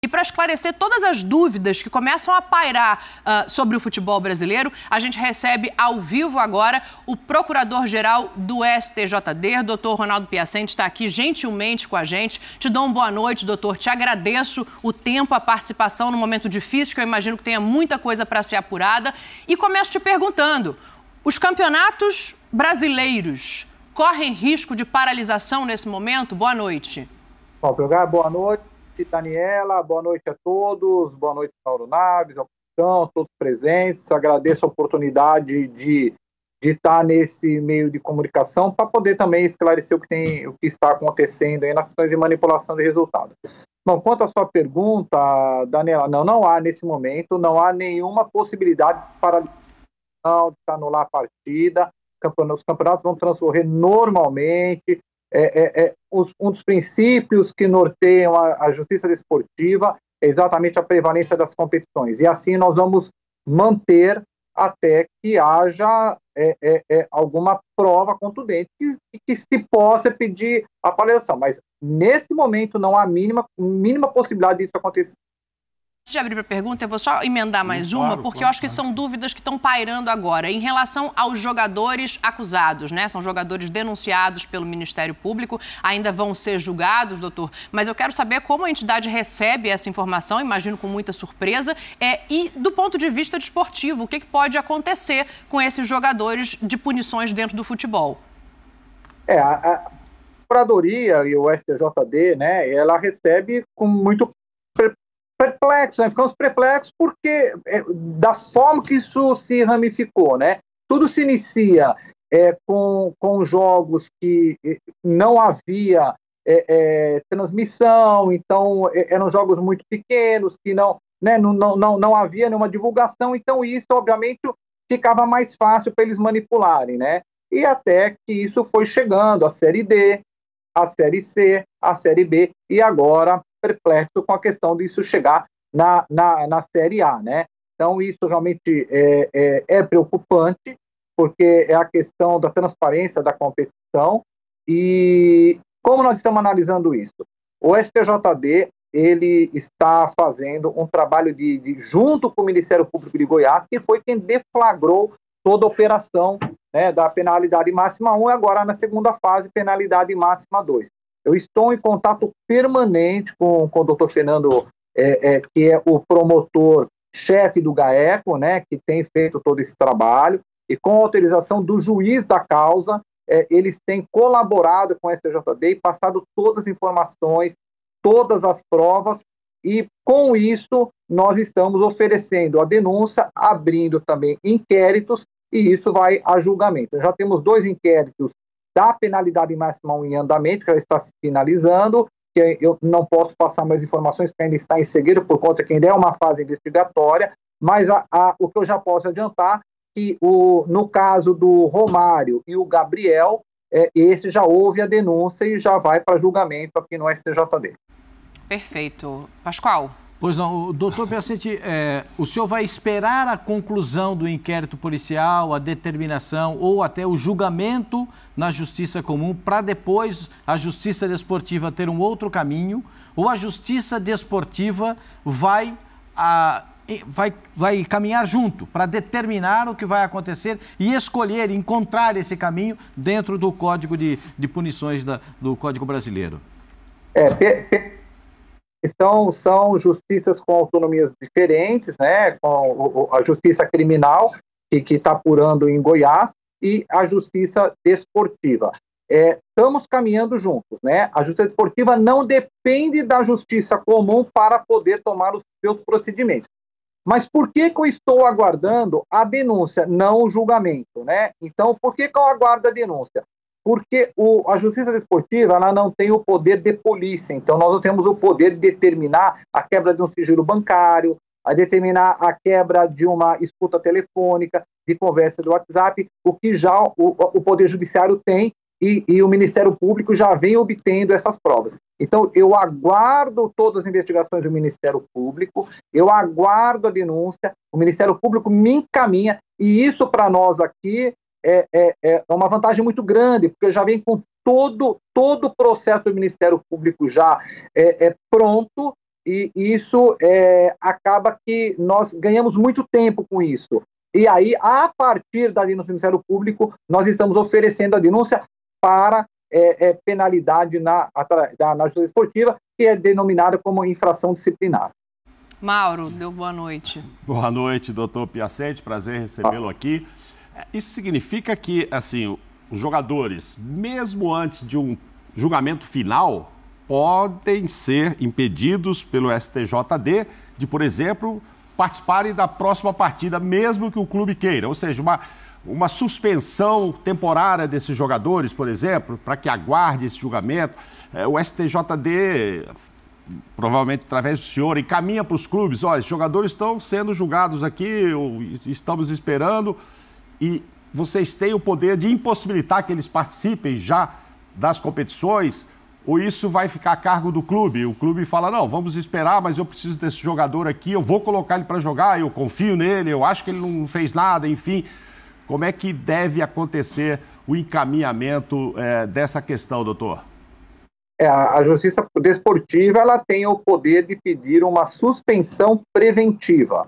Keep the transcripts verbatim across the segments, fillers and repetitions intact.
E para esclarecer todas as dúvidas que começam a pairar uh, sobre o futebol brasileiro, a gente recebe ao vivo agora o Procurador-Geral do S T J D, doutor Ronaldo Piacente, está aqui gentilmente com a gente. Te dou uma boa noite, doutor. Te agradeço o tempo, a participação num momento difícil, que eu imagino que tenha muita coisa para ser apurada. E começo te perguntando, os campeonatos brasileiros correm risco de paralisação nesse momento? Boa noite. Bom, lugar, boa noite. Daniela, boa noite a todos, boa noite, Mauro Naves, ao capitão, todos presentes. Agradeço a oportunidade de, de estar nesse meio de comunicação para poder também esclarecer o que, tem, o que está acontecendo aí nas questões de manipulação de resultados. Bom, quanto à sua pergunta, Daniela, não, não há nesse momento, não há nenhuma possibilidade de paralisação, de anular a partida. Os campeonatos vão transcorrer normalmente. É, é, é, os, um dos princípios que norteiam a, a justiça desportiva é exatamente a prevalência das competições. E assim nós vamos manter até que haja é, é, é, alguma prova contundente que, que se possa pedir a paralisação. Mas nesse momento não há mínima, mínima possibilidade disso acontecer. Antes de abrir para a pergunta, eu vou só emendar mais Sim, uma, claro, porque claro, eu acho que claro, são sim. dúvidas que estão pairando agora. Em relação aos jogadores acusados, né? São jogadores denunciados pelo Ministério Público, ainda vão ser julgados, doutor. Mas eu quero saber como a entidade recebe essa informação, imagino com muita surpresa, é, e do ponto de vista desportivo, o que, que pode acontecer com esses jogadores de punições dentro do futebol? É, a, a Procuradoria e o S T J D, né, ela recebe com muito perplexo, né? Ficamos perplexos porque é, da forma que isso se ramificou, né? Tudo se inicia é, com, com jogos que não havia é, é, transmissão, então é, eram jogos muito pequenos, que não, né, não, não, não, não havia nenhuma divulgação, então isso, obviamente, ficava mais fácil para eles manipularem, né? E até que isso foi chegando, a Série D, a Série C, a Série B, e agora perplexo com a questão disso chegar na, na, na Série A, né? Então isso realmente é, é, é preocupante, porque é a questão da transparência da competição. E como nós estamos analisando isso? O S T J D, ele está fazendo um trabalho de, de junto com o Ministério Público de Goiás, que foi quem deflagrou toda a operação, né, da penalidade máxima um e agora na segunda fase, penalidade máxima dois. Eu estou em contato permanente com, com o doutor Fernando, é, é, que é o promotor-chefe do GAECO, né, que tem feito todo esse trabalho, e com a autorização do juiz da causa, é, eles têm colaborado com o S T J D e passado todas as informações, todas as provas, e com isso nós estamos oferecendo a denúncia, abrindo também inquéritos, e isso vai a julgamento. Já temos dois inquéritos da penalidade máxima um em andamento, que já está se finalizando, que eu não posso passar mais informações, porque ainda está em segredo, por conta que ainda é uma fase investigatória, mas a, a, o que eu já posso adiantar, que o, no caso do Romário e o Gabriel, é, esse já houve a denúncia e já vai para julgamento aqui no S T J D. Perfeito. Pascoal? Pois não, doutor Piacente, é, o senhor vai esperar a conclusão do inquérito policial, a determinação ou até o julgamento na justiça comum para depois a justiça desportiva ter um outro caminho, ou a justiça desportiva vai, a, vai, vai caminhar junto para determinar o que vai acontecer e escolher, encontrar esse caminho dentro do Código de, de Punições da, do Código Brasileiro? É, per, per... São, são justiças com autonomias diferentes, né? Com a justiça criminal, que está apurando em Goiás, e a justiça desportiva. É, estamos caminhando juntos, né? A justiça desportiva não depende da justiça comum para poder tomar os seus procedimentos. Mas por que, que eu estou aguardando a denúncia, não o julgamento, né? Então, por que, que eu aguardo a denúncia? Porque o, a justiça desportiva ela não tem o poder de polícia, então nós não temos o poder de determinar a quebra de um sigilo bancário, a determinar a quebra de uma escuta telefônica, de conversa do WhatsApp, o que já o, o Poder Judiciário tem e, e o Ministério Público já vem obtendo essas provas. Então eu aguardo todas as investigações do Ministério Público, eu aguardo a denúncia, o Ministério Público me encaminha, e isso para nós aqui É, é, é uma vantagem muito grande, porque já vem com todo, todo o processo do Ministério Público já é, é pronto, e isso é, acaba que nós ganhamos muito tempo com isso. E aí, a partir da denúncia do Ministério Público, nós estamos oferecendo a denúncia para é, é, penalidade na, na justiça esportiva, que é denominada como infração disciplinar. Mauro, deu boa noite. Boa noite, doutor Piacente, prazer recebê-lo aqui. Isso significa que, assim, os jogadores, mesmo antes de um julgamento final, podem ser impedidos pelo S T J D de, por exemplo, participarem da próxima partida, mesmo que o clube queira. Ou seja, uma, uma suspensão temporária desses jogadores, por exemplo, para que aguarde esse julgamento. É, o S T J D, provavelmente através do senhor, encaminha para os clubes: olha, os jogadores estão sendo julgados aqui, estamos esperando, e vocês têm o poder de impossibilitar que eles participem já das competições, ou isso vai ficar a cargo do clube? O clube fala: não, vamos esperar, mas eu preciso desse jogador aqui, eu vou colocar ele para jogar, eu confio nele, eu acho que ele não fez nada, enfim. Como é que deve acontecer o encaminhamento é, dessa questão, doutor? É, a Justiça Desportiva, ela tem o poder de pedir uma suspensão preventiva.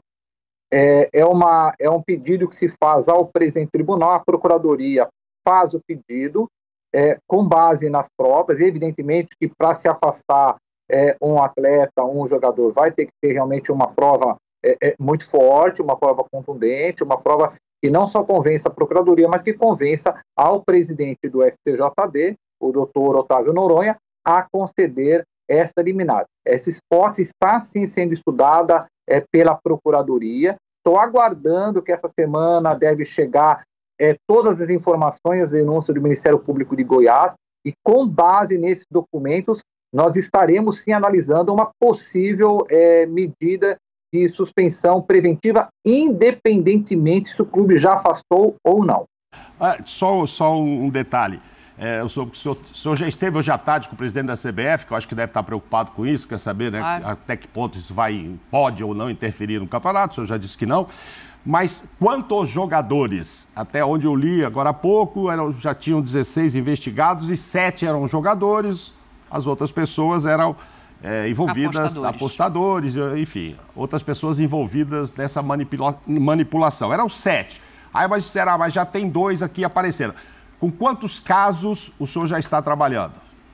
É, é, uma, é um pedido que se faz ao presidente do tribunal, a Procuradoria faz o pedido, É, com base nas provas. Evidentemente que para se afastar é, um atleta, um jogador, vai ter que ter realmente uma prova é, é, muito forte, uma prova contundente, uma prova que não só convença a Procuradoria, mas que convença ao presidente do S T J D, o doutor Otávio Noronha, a conceder esta liminar. Essa hipótese está sim sendo estudada é, pela Procuradoria. Estou aguardando que essa semana deve chegar É, todas as informações, as denúncias do Ministério Público de Goiás, e com base nesses documentos, nós estaremos sim analisando uma possível é, medida de suspensão preventiva, independentemente se o clube já afastou ou não. Ah, só, só um detalhe. É, eu soube que o senhor, o senhor já esteve hoje à tarde com o presidente da C B F, que eu acho que deve estar preocupado com isso, quer saber, né, ah. até que ponto isso vai, pode ou não interferir no campeonato. O senhor já disse que não. Mas quanto aos jogadores, até onde eu li agora há pouco, eram, já tinham dezesseis investigados e sete eram jogadores, as outras pessoas eram é, envolvidas, apostadores. apostadores, enfim, outras pessoas envolvidas nessa manipula manipulação. Eram sete. Aí mas disseram, ah, mas já tem dois aqui aparecendo. Com quantos casos o senhor já está trabalhando?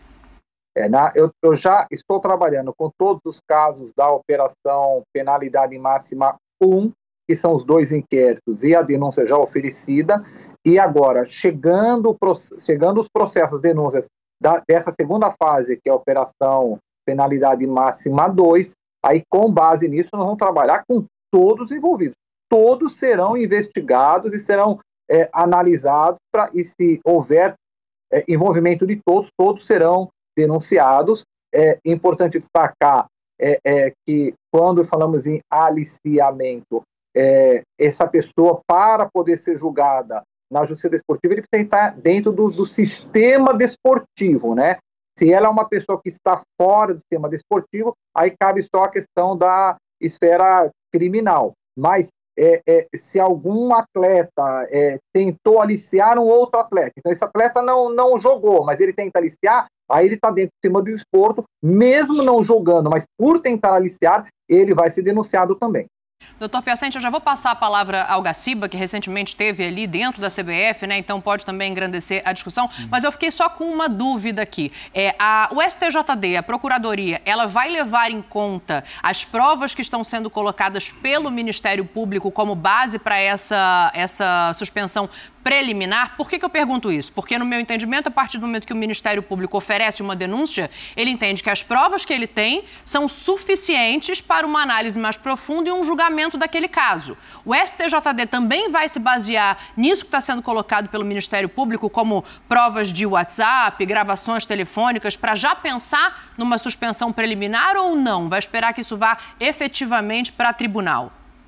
É, na, eu, eu já estou trabalhando com todos os casos da Operação Penalidade Máxima um, que são os dois inquéritos e a denúncia já oferecida, e agora, chegando, chegando os processos, denúncias da, dessa segunda fase, que é a Operação Penalidade Máxima dois, aí com base nisso nós vamos trabalhar com todos os envolvidos. Todos serão investigados e serão é, analisados, pra, e se houver é, envolvimento de todos, todos serão denunciados. É importante destacar é, é, que quando falamos em aliciamento, É, essa pessoa, para poder ser julgada na justiça desportiva, ele precisa estar dentro do, do sistema desportivo, né? Se ela é uma pessoa que está fora do sistema desportivo, aí cabe só a questão da esfera criminal. Mas é, é, se algum atleta é, tentou aliciar um outro atleta, então esse atleta não, não jogou, mas ele tenta aliciar, aí ele está dentro do sistema do desporto, mesmo não jogando, mas por tentar aliciar, ele vai ser denunciado também. Doutor Piacente, eu já vou passar a palavra ao Gaciba, que recentemente esteve ali dentro da C B F, né? Então pode também engrandecer a discussão. Sim. Mas eu fiquei só com uma dúvida aqui. É, a, o S T J D, a Procuradoria, ela vai levar em conta as provas que estão sendo colocadas pelo Ministério Público como base para essa, essa suspensão preliminar? Por que que eu pergunto isso? Porque, no meu entendimento, a partir do momento que o Ministério Público oferece uma denúncia, ele entende que as provas que ele tem são suficientes para uma análise mais profunda e um julgamento daquele caso. O S T J D também vai se basear nisso que está sendo colocado pelo Ministério Público como provas de WhatsApp, gravações telefônicas, para já pensar numa suspensão preliminar ou não? Vai esperar que isso vá efetivamente para tribunal?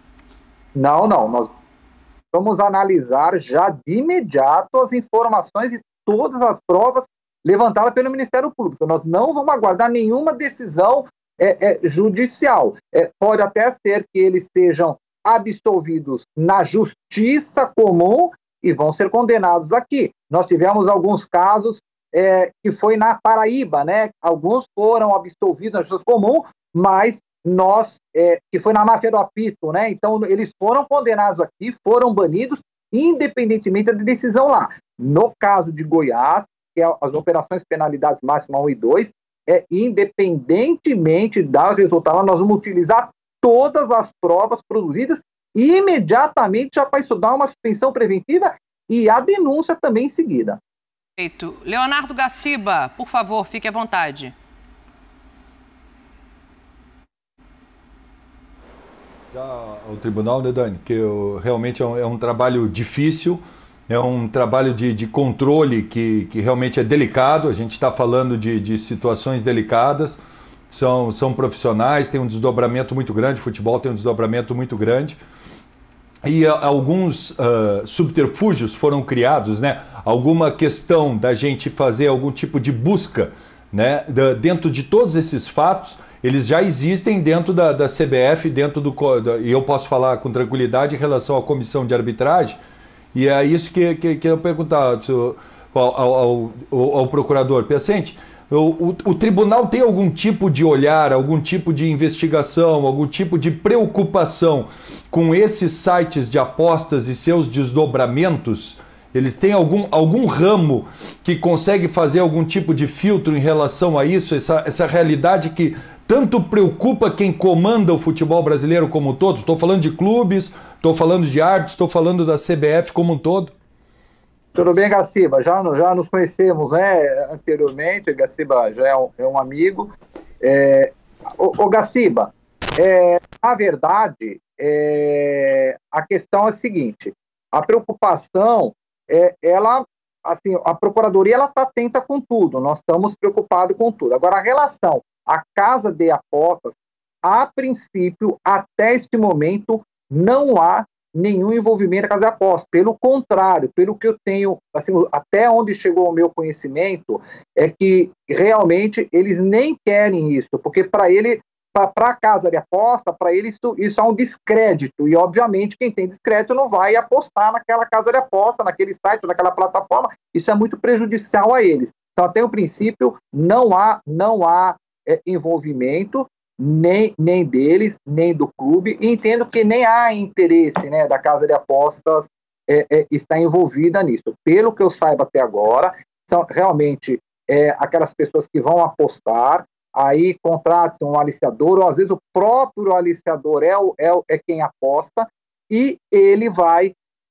Não, não. Nós vamos analisar já de imediato as informações e todas as provas levantadas pelo Ministério Público. Nós não vamos aguardar nenhuma decisão é, é, judicial. É, pode até ser que eles sejam absolvidos na justiça comum e vão ser condenados aqui. Nós tivemos alguns casos é, que foi na Paraíba, né? Alguns foram absolvidos na justiça comum, mas nós, é, que foi na máfia do apito, né? Então, eles foram condenados aqui, foram banidos, independentemente da decisão lá. No caso de Goiás, que é as operações penalidades máxima um e dois, é, independentemente da resultado, nós vamos utilizar todas as provas produzidas e imediatamente já para isso dar uma suspensão preventiva e a denúncia também em seguida. Perfeito. Leonardo Gaciba, por favor, fique à vontade. Já ao tribunal, né, Dani, que eu, realmente é um, é um trabalho difícil, é um trabalho de, de controle que, que realmente é delicado, a gente está falando de, de situações delicadas, são, são profissionais, tem um desdobramento muito grande, futebol tem um desdobramento muito grande, e a, alguns uh, subterfúgios foram criados, né? Alguma questão da gente fazer algum tipo de busca, né? Da, dentro de todos esses fatos, eles já existem dentro da, da C B F, dentro do, da, e eu posso falar com tranquilidade em relação à comissão de arbitragem, e é isso que, que, que eu perguntar ao, ao, ao, ao procurador Piacente. O, o, o tribunal tem algum tipo de olhar, algum tipo de investigação, algum tipo de preocupação com esses sites de apostas e seus desdobramentos? Eles têm algum, algum ramo que consegue fazer algum tipo de filtro em relação a isso, essa, essa realidade que tanto preocupa quem comanda o futebol brasileiro como um todo? Estou falando de clubes, estou falando de árbitros, estou falando da C B F como um todo. Tudo bem, Gaciba? Já, já nos conhecemos, né, anteriormente, o Gaciba já é um, é um amigo. É, o, o Gaciba, é, na verdade, é, a questão é a seguinte, a preocupação, é, ela, assim, a Procuradoria ela está atenta com tudo, nós estamos preocupados com tudo. Agora, a relação à casa de apostas, a princípio, até este momento, não há nenhum envolvimento da casa de apostas. Pelo contrário, pelo que eu tenho, assim, até onde chegou o meu conhecimento, é que realmente eles nem querem isso, porque para ele, para a casa de aposta, para ele isso, isso é um descrédito, e obviamente quem tem descrédito não vai apostar naquela casa de aposta, naquele site, naquela plataforma, isso é muito prejudicial a eles. Então, até o princípio, não há, não há é, envolvimento, Nem, nem deles, nem do clube, e entendo que nem há interesse, né, da casa de apostas é, é, estar envolvida nisso. Pelo que eu saiba até agora, são realmente é, aquelas pessoas que vão apostar, aí contratam um aliciador, ou às vezes o próprio aliciador é, o, é, é quem aposta, e ele vai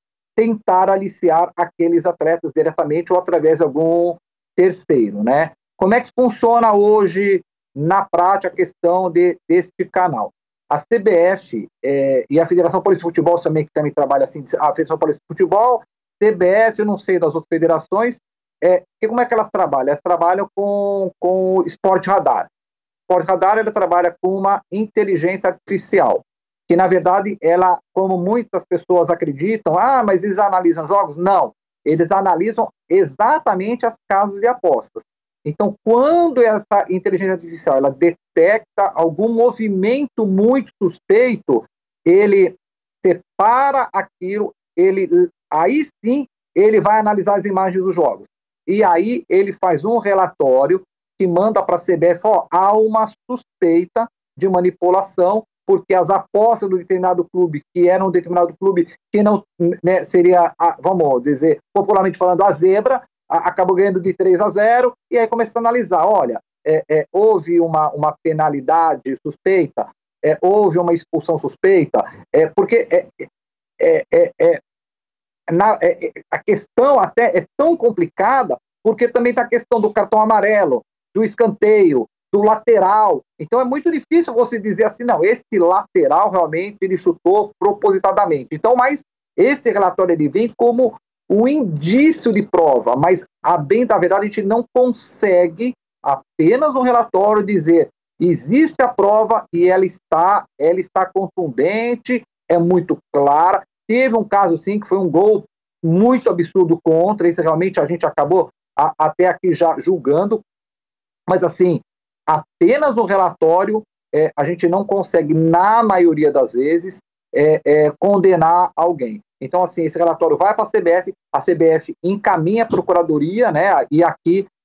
tentar aliciar aqueles atletas diretamente ou através de algum terceiro, né? Como é que funciona hoje na prática a questão de, deste canal? A C B F é, e a Federação Paulista de Futebol também, que também trabalha assim, a Federação Paulista de Futebol, C B F, eu não sei das outras federações, é, que como é que elas trabalham? Elas trabalham com, com o Sport Radar. O Sport Radar, ela trabalha com uma inteligência artificial, que na verdade, ela, como muitas pessoas acreditam, ah, mas eles analisam jogos? Não, eles analisam exatamente as casas de apostas. Então, quando essa inteligência artificial ela detecta algum movimento muito suspeito, ele separa aquilo, ele, aí sim ele vai analisar as imagens dos jogos. E aí ele faz um relatório que manda para a C B F, ó, há uma suspeita de manipulação, porque as apostas do determinado clube, que era um determinado clube que não, né, seria, a, vamos dizer, popularmente falando, a zebra, acabou ganhando de três a zero, e aí começa a analisar, olha, é, é, houve uma, uma penalidade suspeita, é, houve uma expulsão suspeita, é, porque é, é, é, é, na, é, a questão até é tão complicada, porque também está a questão do cartão amarelo, do escanteio, do lateral, então é muito difícil você dizer assim, não, esse lateral realmente ele chutou propositadamente, então, mas esse relatório ele vem como um indício de prova, mas a bem da verdade a gente não consegue apenas um relatório dizer existe a prova e ela está, ela está contundente, é muito clara. Teve um caso sim que foi um gol muito absurdo contra, isso realmente a gente acabou a, até aqui já julgando, mas assim, apenas um relatório é, a gente não consegue, na maioria das vezes, é, é, condenar alguém. Então, assim, esse relatório vai para a C B F, a C B F encaminha a Procuradoria, né, e aqui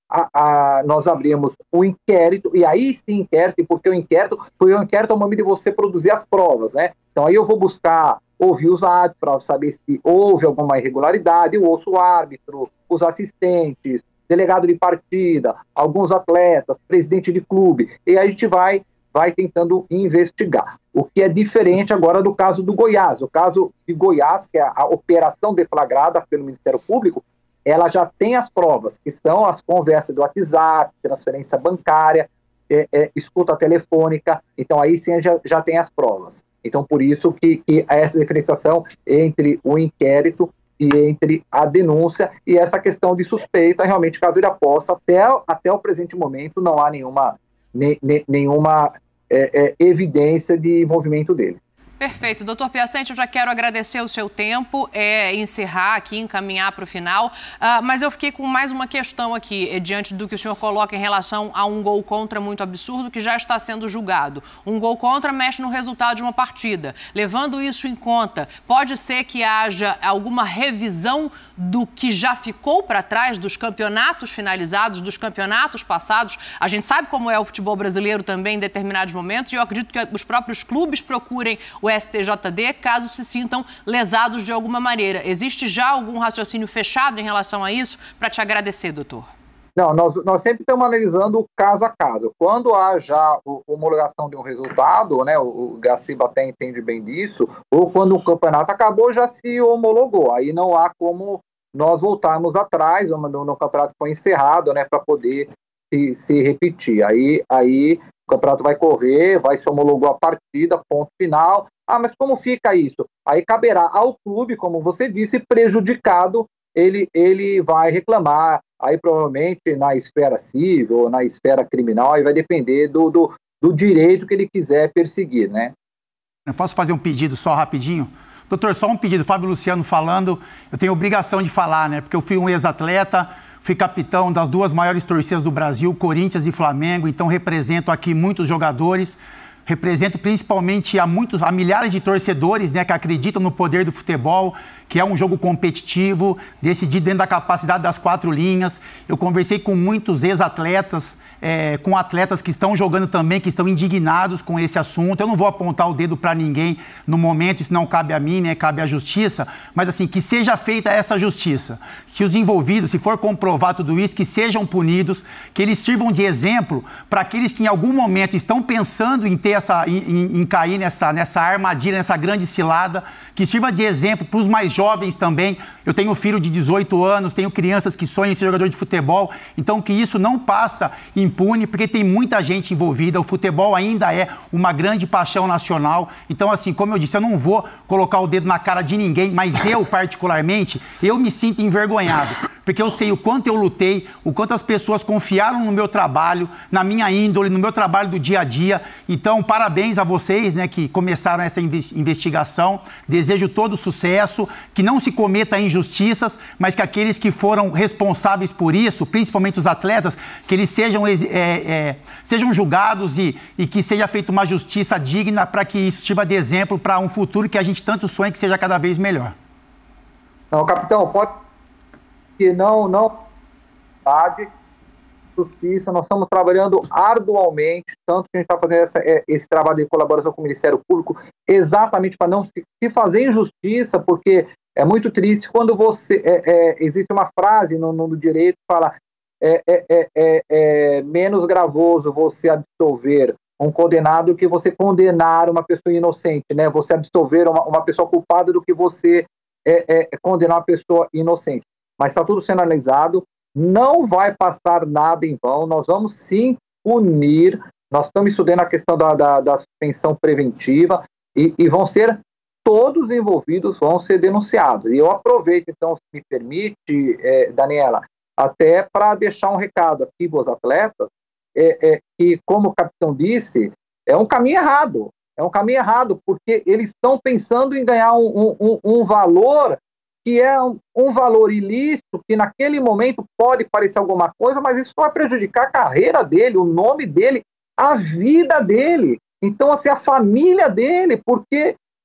a, a, nós abrimos o inquérito, e aí sim inquérito, porque o inquérito foi o inquérito ao momento de você produzir as provas, né? Então aí eu vou buscar ouvir os árbitros para saber se houve alguma irregularidade, eu ouço o árbitro, os assistentes, delegado de partida, alguns atletas, presidente de clube, e aí a gente vai, vai tentando investigar. O que é diferente agora do caso do Goiás. O caso de Goiás, que é a, a operação deflagrada pelo Ministério Público, ela já tem as provas, que são as conversas do WhatsApp, transferência bancária, é, é, escuta telefônica, então aí sim já, já tem as provas. Então por isso que, que essa diferenciação entre o inquérito e entre a denúncia e essa questão de suspeita, realmente caso ele aposta, até, até o presente momento não há nenhuma, ne, ne, nenhuma é, é, evidência de envolvimento dele. Perfeito. Doutor Piacente, eu já quero agradecer o seu tempo, é, encerrar aqui, encaminhar para o final, uh, mas eu fiquei com mais uma questão aqui, é, diante do que o senhor coloca em relação a um gol contra muito absurdo que já está sendo julgado. Um gol contra mexe no resultado de uma partida. Levando isso em conta, pode ser que haja alguma revisão do que já ficou para trás, dos campeonatos finalizados, dos campeonatos passados? A gente sabe como é o futebol brasileiro também em determinados momentos, e eu acredito que os próprios clubes procurem o S T J D caso se sintam lesados de alguma maneira. Existe já algum raciocínio fechado em relação a isso? Para te agradecer, doutor. Não, nós, nós sempre estamos analisando caso a caso. Quando há já a homologação de um resultado, né, o, o Gaciba até entende bem disso, ou quando o campeonato acabou, já se homologou. Aí não há como nós voltarmos atrás, no, no campeonato foi encerrado, né, para poder se, se repetir. Aí, aí o campeonato vai correr, vai se homologou a partida, ponto final. Ah, mas como fica isso? Aí caberá ao clube, como você disse, prejudicado, ele, ele vai reclamar, aí provavelmente na esfera civil ou na esfera criminal, aí vai depender do, do, do direito que ele quiser perseguir, né? Eu posso fazer um pedido só rapidinho? Doutor, só um pedido, Fábio Luciano falando, eu tenho obrigação de falar, né? Porque eu fui um ex-atleta, fui capitão das duas maiores torcidas do Brasil, Corinthians e Flamengo, então represento aqui muitos jogadores, represento principalmente a muitos, a milhares de torcedores, né, que acreditam no poder do futebol, que é um jogo competitivo, decidido dentro da capacidade das quatro linhas. Eu conversei com muitos ex-atletas, é, com atletas que estão jogando também, que estão indignados com esse assunto. Eu não vou apontar o dedo para ninguém no momento, isso não cabe a mim, né, cabe à justiça, mas assim, que seja feita essa justiça. Que os envolvidos, se for comprovar tudo isso, que sejam punidos, que eles sirvam de exemplo para aqueles que em algum momento estão pensando em ter essa, em, em cair nessa, nessa armadilha, nessa grande cilada, que sirva de exemplo para os mais jovens também. Eu tenho um filho de dezoito anos, tenho crianças que sonham em ser jogador de futebol, então que isso não passa impune, porque tem muita gente envolvida, o futebol ainda é uma grande paixão nacional, então assim, como eu disse, eu não vou colocar o dedo na cara de ninguém, mas eu particularmente, eu me sinto envergonhado, porque eu sei o quanto eu lutei, o quanto as pessoas confiaram no meu trabalho, na minha índole, no meu trabalho do dia a dia, então parabéns a vocês, né, que começaram essa investigação, desejo todo sucesso, que não se cometa injustiças, mas que aqueles que foram responsáveis por isso, principalmente os atletas, que eles sejam, é, é, sejam julgados e, e que seja feita uma justiça digna para que isso sirva de exemplo para um futuro que a gente tanto sonha que seja cada vez melhor. Não, capitão, pode que não, não, justiça, nós estamos trabalhando arduamente, tanto que a gente está fazendo essa, esse trabalho de colaboração com o Ministério Público, exatamente para não se, se fazer injustiça, porque é muito triste quando você, é, é, existe uma frase no, no direito que fala, é, é, é, é, é menos gravoso você absolver um condenado do que você condenar uma pessoa inocente, né? Você absolver uma, uma pessoa culpada do que você é, é, condenar uma pessoa inocente. Mas está tudo sendo analisado, não vai passar nada em vão, nós vamos sim punir, nós estamos estudando a questão da, da, da suspensão preventiva e, e vão ser, todos envolvidos vão ser denunciados. E eu aproveito, então, se me permite, é, Daniela, até para deixar um recado aqui para os atletas, é, é, que, como o capitão disse, é um caminho errado, é um caminho errado, porque eles estão pensando em ganhar um, um, um valor que é um, um valor ilícito, que naquele momento pode parecer alguma coisa, mas isso vai prejudicar a carreira dele, o nome dele, a vida dele, então assim, a família dele, porque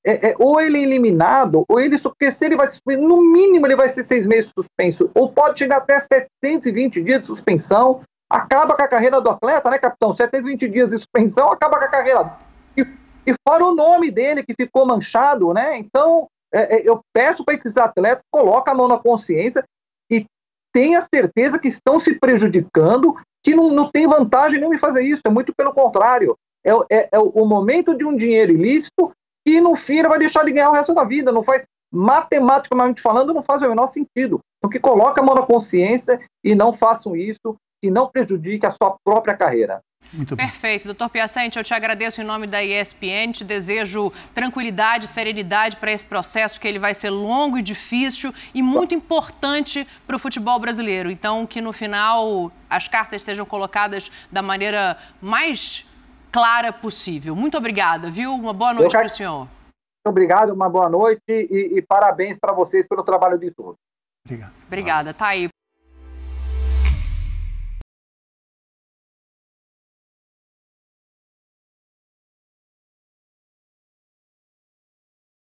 é, é, ou ele é eliminado, ou ele, porque se ele vai, no mínimo ele vai ser seis meses suspenso, ou pode chegar até setecentos e vinte dias de suspensão, acaba com a carreira do atleta, né, capitão? setecentos e vinte dias de suspensão, acaba com a carreira. E, e fora o nome dele, que ficou manchado, né? Então, é, é, eu peço para que esses atletas coloquem a mão na consciência e tenha certeza que estão se prejudicando, que não, não tem vantagem nenhuma em fazer isso, é muito pelo contrário. É, é, é o momento de um dinheiro ilícito e no fim ele vai deixar de ganhar o resto da vida. Não faz, matematicamente falando, não faz o menor sentido. Então que coloque a mão na consciência e não façam isso, que não prejudique a sua própria carreira. Muito bem. Perfeito. doutor Piacente, eu te agradeço em nome da E S P N, te desejo tranquilidade, serenidade para esse processo, que ele vai ser longo e difícil e muito importante para o futebol brasileiro. Então, que no final as cartas sejam colocadas da maneira mais clara possível. Muito obrigada, viu? Uma boa noite para o senhor. Muito obrigado, uma boa noite e, e parabéns para vocês pelo trabalho de todos. Obrigado. Obrigada. Tá aí.